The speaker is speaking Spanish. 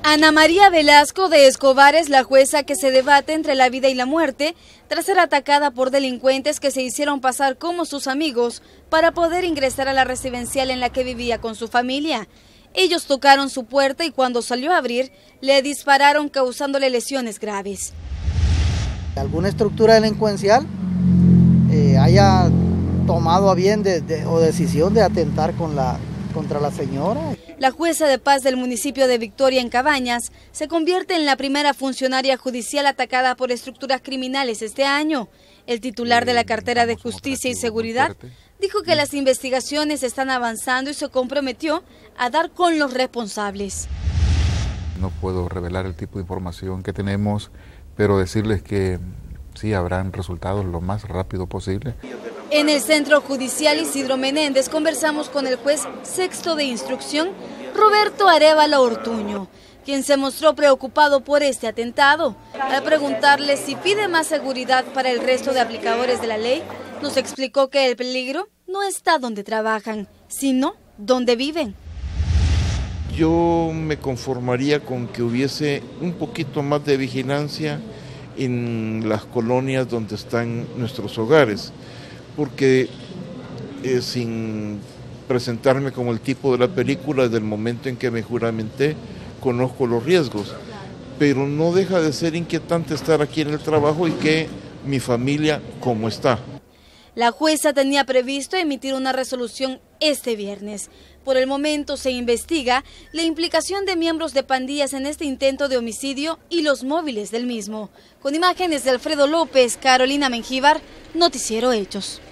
Ana María Velasco de Escobar es la jueza que se debate entre la vida y la muerte tras ser atacada por delincuentes que se hicieron pasar como sus amigos para poder ingresar a la residencial en la que vivía con su familia. Ellos tocaron su puerta y cuando salió a abrir, le dispararon causándole lesiones graves. ¿Alguna estructura delincuencial haya tomado a bien o decisión de atentar contra la señora? La jueza de paz del municipio de Victoria en Cabañas se convierte en la primera funcionaria judicial atacada por estructuras criminales este año. El titular de la cartera de Justicia y Seguridad dijo que las investigaciones están avanzando y se comprometió a dar con los responsables. No puedo revelar el tipo de información que tenemos, pero decirles que sí habrán resultados lo más rápido posible. En el Centro Judicial Isidro Menéndez conversamos con el juez sexto de instrucción, Roberto Arévalo Ortuño, quien se mostró preocupado por este atentado. Al preguntarle si pide más seguridad para el resto de aplicadores de la ley, nos explicó que el peligro no está donde trabajan, sino donde viven. Yo me conformaría con que hubiese un poquito más de vigilancia en las colonias donde están nuestros hogares, porque sin presentarme como el tipo de la película, desde el momento en que me juramenté, conozco los riesgos, pero no deja de ser inquietante estar aquí en el trabajo y que mi familia cómo está. La jueza tenía previsto emitir una resolución este viernes. Por el momento se investiga la implicación de miembros de pandillas en este intento de homicidio y los móviles del mismo. Con imágenes de Alfredo López, Carolina Mengíbar, Noticiero Hechos.